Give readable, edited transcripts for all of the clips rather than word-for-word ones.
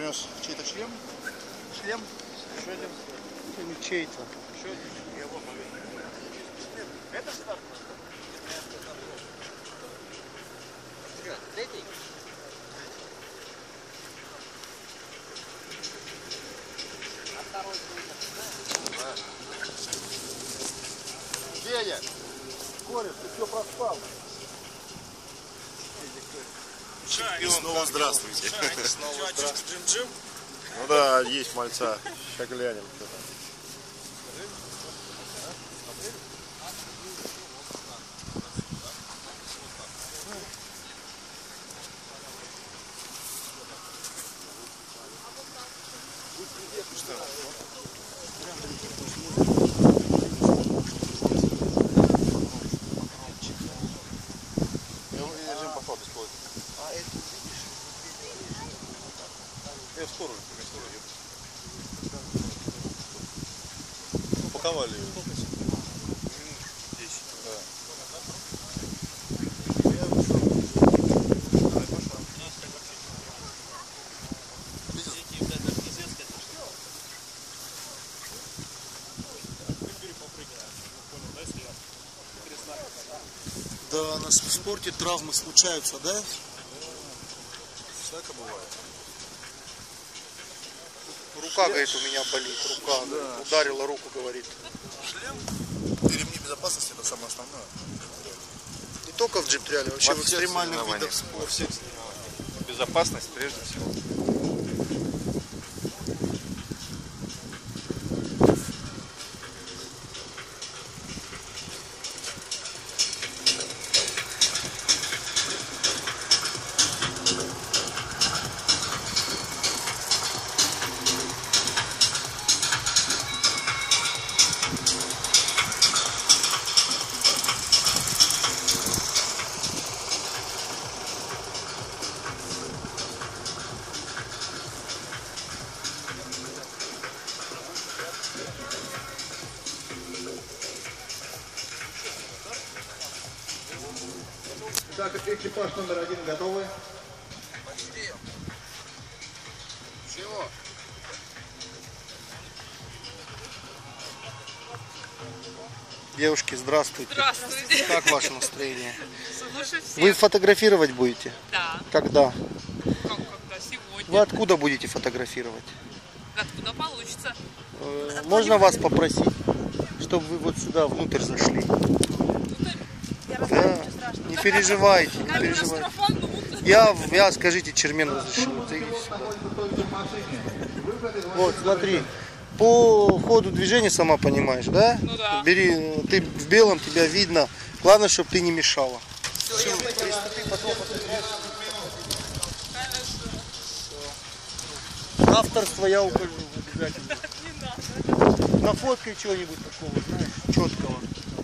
принес чей-то шлем. Шлем. Еще один. Это не чей-то. Еще один. Я вот это старт. Третий. А второй Федя, кореш, ты все проспал. И снова здравствуйте. Снова здравствуйте. Джим-джим? Ну да, есть мальца. Сейчас глянем. Я в сторону, упаковали ее. Минут 10. Да. Да, на спорте травмы случаются, да? Всяко бывает. Рука, говорит, у меня болит. Рука, да. Ударила руку, говорит. Шлем и ремни безопасности — это самое основное. Не только в джип-триале, вообще в экстремальных видах спорта. спорта. Безопасность прежде всего. Так, экипаж номер 1 готовы? Почти. Чего? Девушки, здравствуйте. Здравствуйте. Как ваше настроение? Лучше всех. Вы фотографировать будете? Да. Когда? Когда? Сегодня. Вы откуда будете фотографировать? Откуда получится? Можно вас попросить, чтобы вы вот сюда внутрь зашли? Да. Не переживайте, не переживайте. Я, скажите, Чермен разрешил. Ты иди сюда. Вот, смотри. По ходу движения, сама понимаешь, да? Ну да. Бери, ты в белом, тебя видно. Главное, чтобы ты не мешала. Все, авторство я укажу обязательно. Не надо. Нафоткай чего-нибудь такого, знаешь, четкого.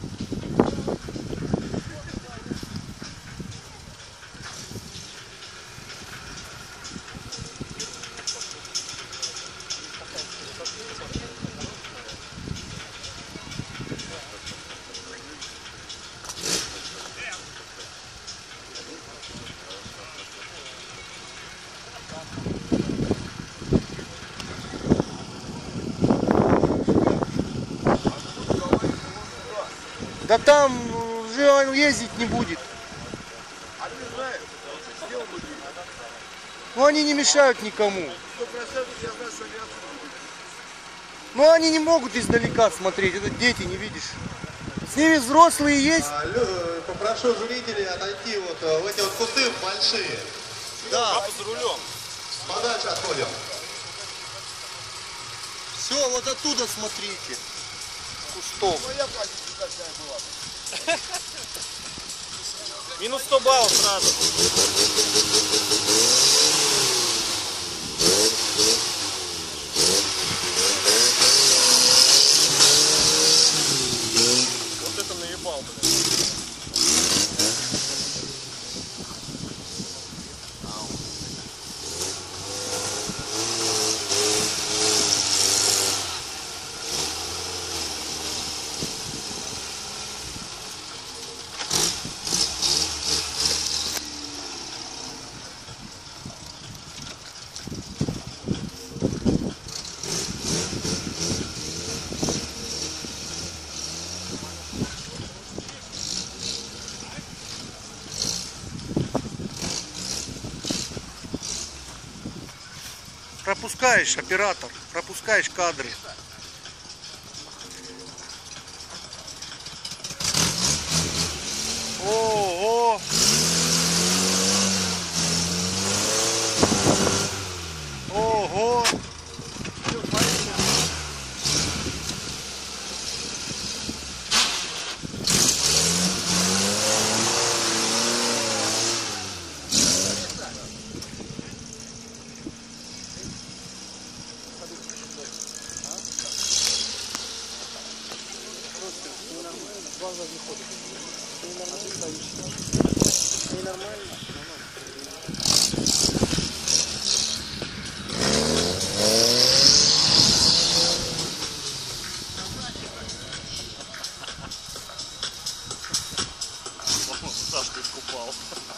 Да там уже он ездить не будет. Ну они не мешают никому. Но они не могут издалека смотреть, это дети, не видишь. С ними взрослые есть. Попрошу зрителей отойти вот в эти вот кусты большие. Да. Папа за рулем. Подальше отходим. Все, вот оттуда смотрите. Кустов. Минус 100 баллов сразу. Вот это наебал, блин. пропускаешь, оператор, пропускаешь кадры. Ого! Ого! Сашка искупал.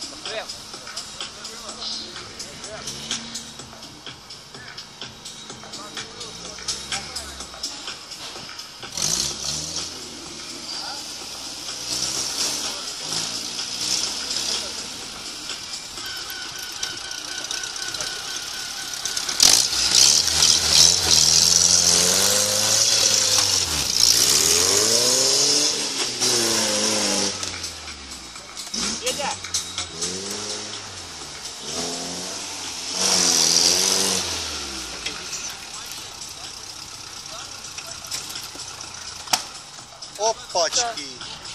Опачки.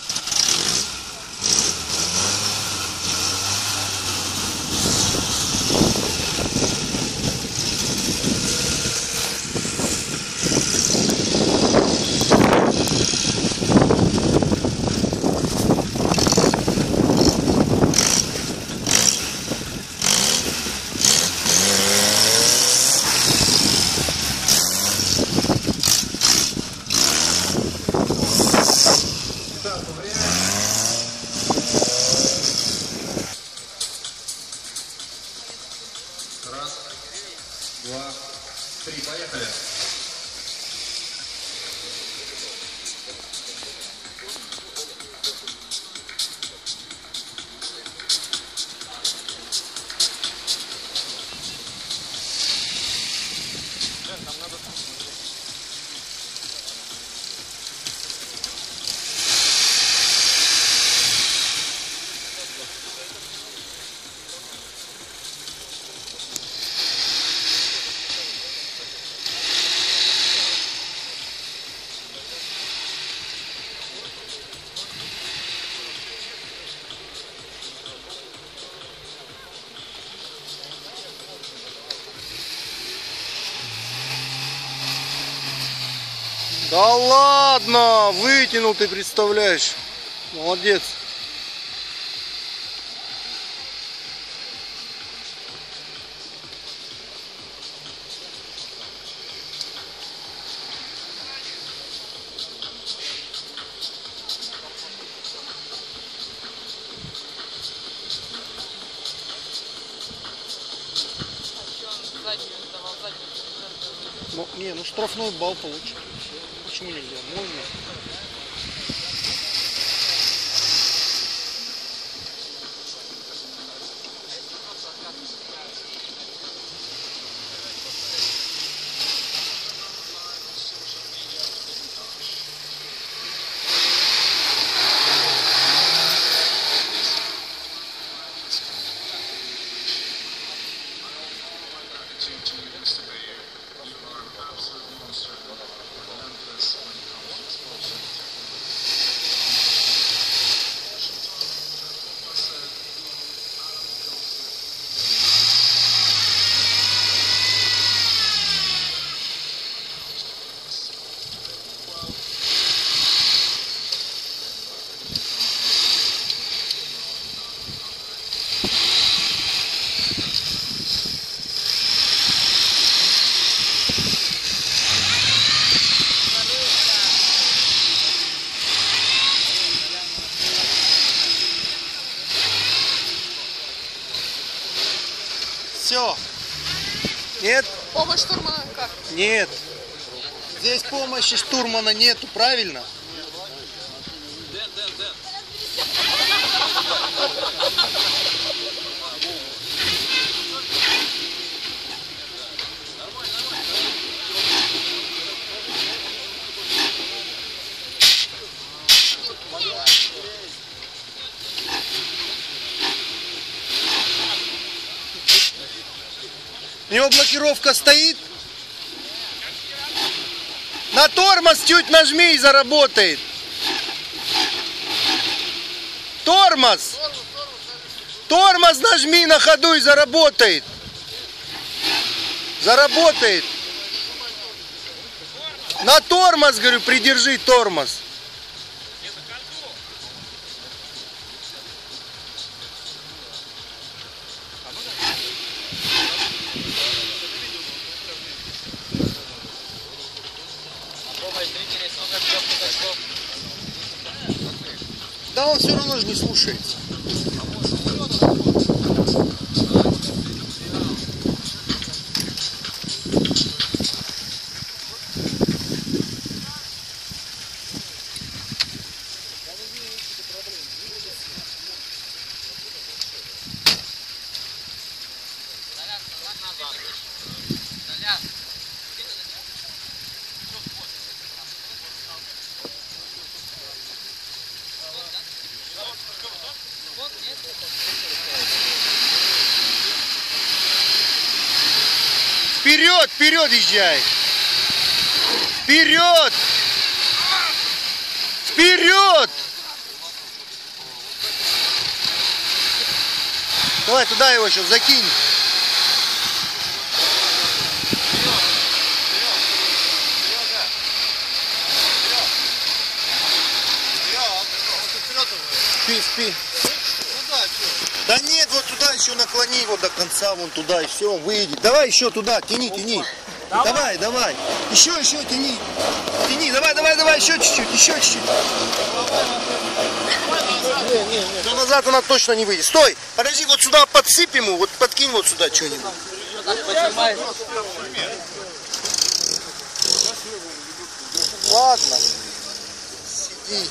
Раз, два, три, поехали. Да ладно, вытянул, ты представляешь. Молодец. Ну, не, ну штрафной балл получит. Почему нельзя? Можно. Все. Нет? Помощь штурмана как? Нет. Здесь помощи штурмана нету, правильно? У него блокировка стоит. На тормоз чуть нажми и заработает. Тормоз. Тормоз нажми на ходу и заработает. Заработает. На тормоз, говорю, придержи тормоз. Да он все равно же не слушается. Вперед, вперед езжай. Вперед. Вперед. Давай туда его еще закинь. Спи, спи. Да нет, вот туда еще наклони его до конца, вон туда, и все, выйдет. Давай еще туда, тяни, тяни. Давай, давай. Еще, тяни. Тяни, давай, еще чуть-чуть, еще чуть-чуть. Но назад она точно не выйдет. Стой, подожди, вот сюда подсыпь ему, вот подкинь вот сюда что-нибудь. Ладно, сиди.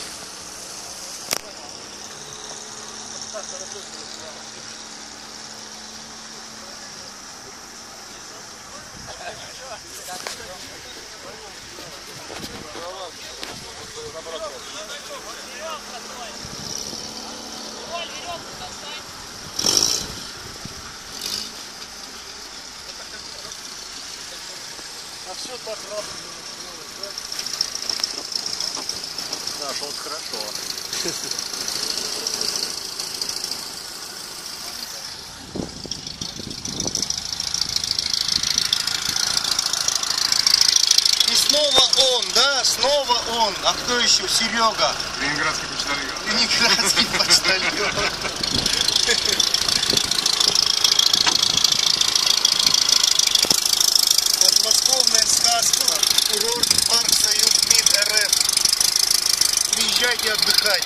А все так раз. Да, шел хорошо. И снова он, да, снова он. А кто еще? Серега. Ленинградский почтальон. Ленинградский почтальон. Подмосковная сказка. Курорт парк Союз МИД РФ. Приезжайте отдыхать.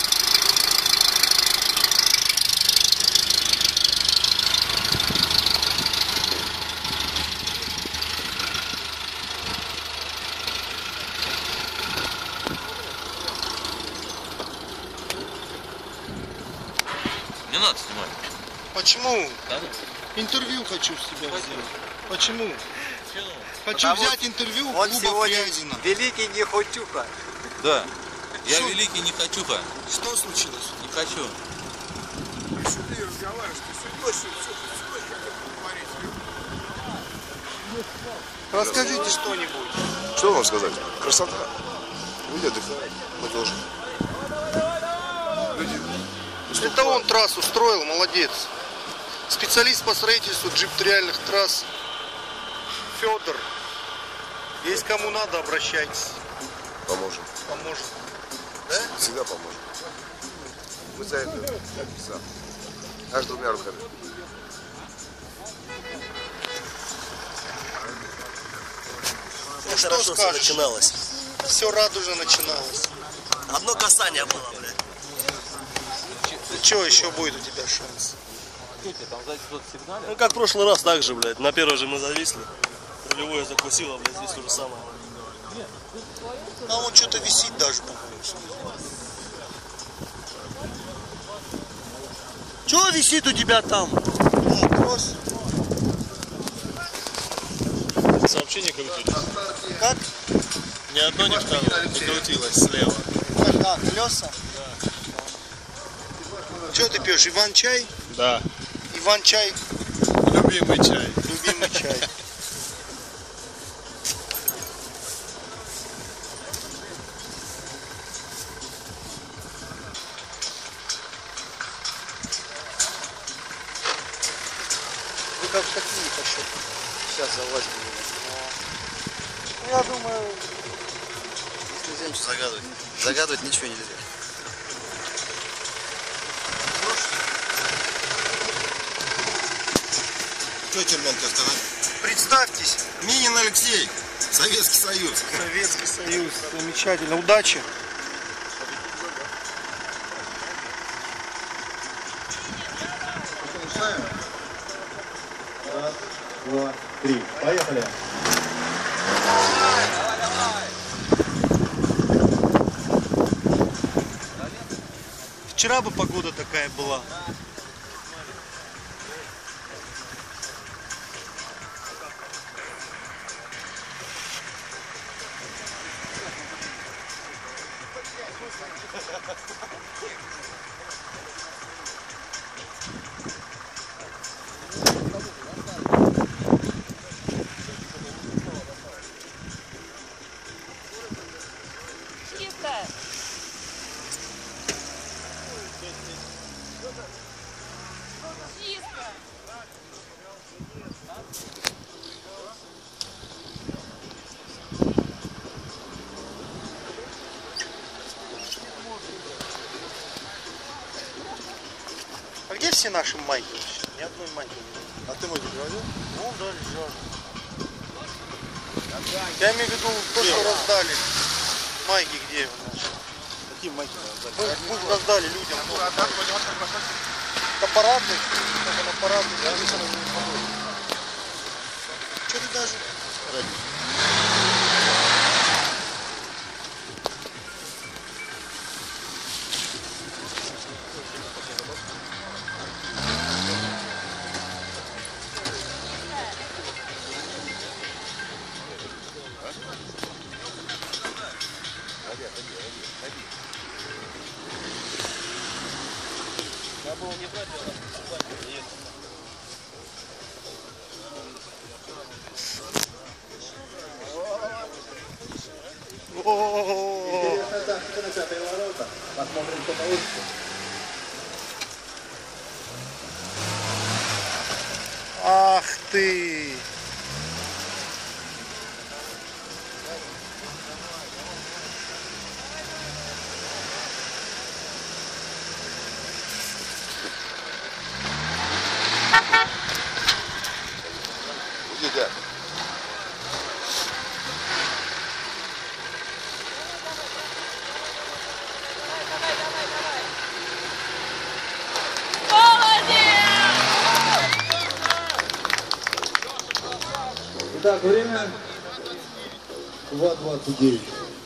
Не надо снимать. Почему? Да? Интервью хочу с тебя взять. Почему? Хочу Потому взять интервью у Он клуба сегодня Фрязино. великий нехочуха. Да. Я Что? великий не хочуха. Что случилось? Не хочу. Ты разговариваешь, ты судьбой, что говорить. Расскажите что-нибудь. Что вам сказать? Красота. Люди отдыхают. Мы тоже. Люди. Это он трассу строил, молодец. Специалист по строительству джип-триальных трасс Федор. Есть кому надо, обращайтесь. Поможем. Поможет. Всегда поможем. Мы за это. За. Аж двумя руками. Ну что скажешь? Начиналось. Все радужно начиналось. Одно касание было, блядь. Что еще будет у тебя шанс? Ну как в прошлый раз, так же, блядь. На первой же мы зависли. Рулевое закусило, блядь, здесь то же самое. А он что-то висит даже, по-моему. Что висит у тебя там? Кросс. Сообщение крутилось. Как? Ни одно, ни второе. Не крутилось слева. Да, колеса? Да. Что ты пьешь? Иван-чай? Да. Иван-чай. Любимый чай. Любимый чай. как такие хочу. Сейчас залазим. Ну, я думаю, Нельзя ничего загадывать. Загадывать ничего нельзя. Что Черненко сказать? представьтесь, Минин Алексей, Советский Союз. Советский Союз. Замечательно. Удачи. Раз, два, три. Поехали. Вчера бы погода такая была. Чисто. Чисто. А где все наши майки? Ни одной майки нет. А ты мой говорил? Ну да, лежат. Я имею в виду то, что раздали. Майки где наши? Какие майки? Мы раздали людям. Это парадный. Это на парадный. Что ты даже? О-о-о-о-о. Интересная тактика на пятые ворота. Посмотрим, что получится. Ах ты! Едят. Итак, время 2:29.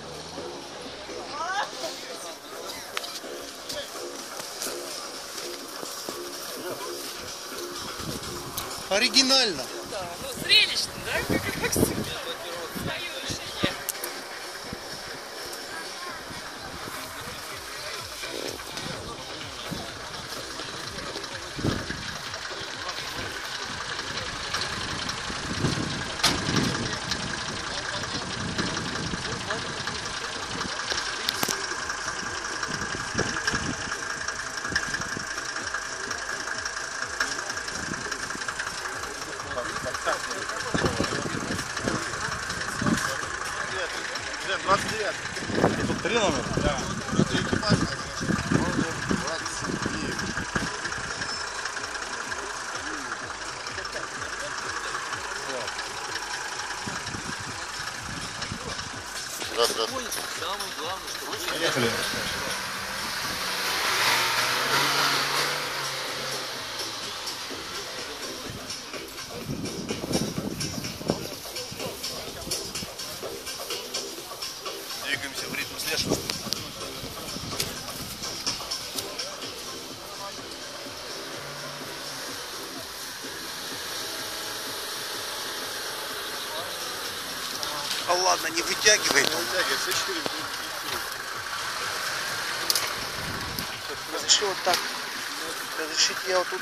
Оригинально. Да, ну зрелищно, да? Как всегда. Свое решение. Три номера? Да. Раз, раз. Поехали. Двигаемся в ритм слежки. А ладно, не вытягивай. Вытягивай, все 4. Разреши вот так. Разрешите я вот тут.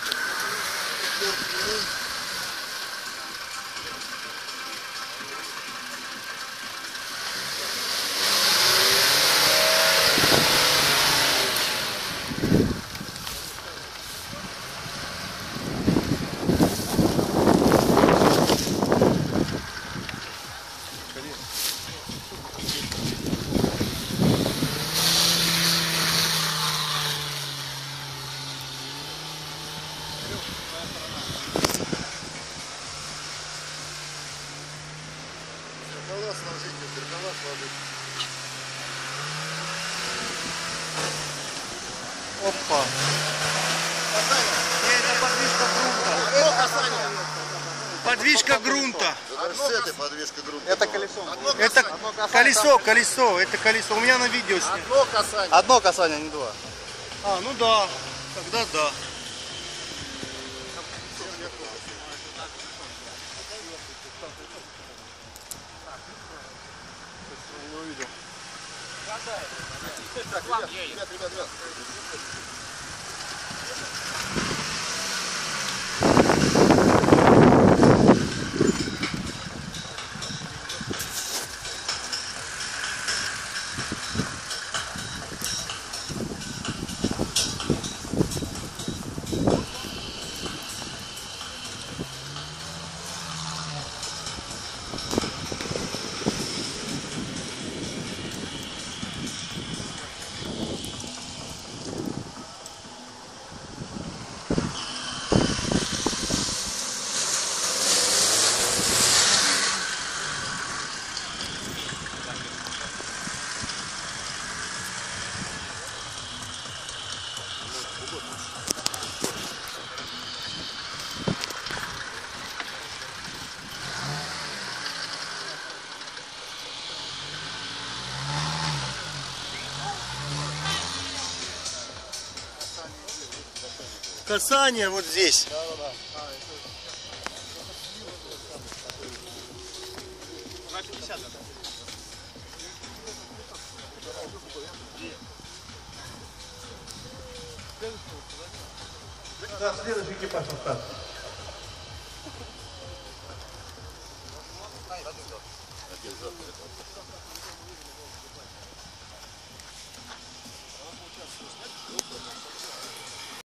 Опа. Это подвижка грунта. Подвижка грунта. С этой подвеска грунта. Это колесо. Это колесо. Это колесо. У меня на видео снято. Одно касание, не два. А, ну да. Тогда да. Ребят. Касание вот здесь. Да, следующий экипаж на старт.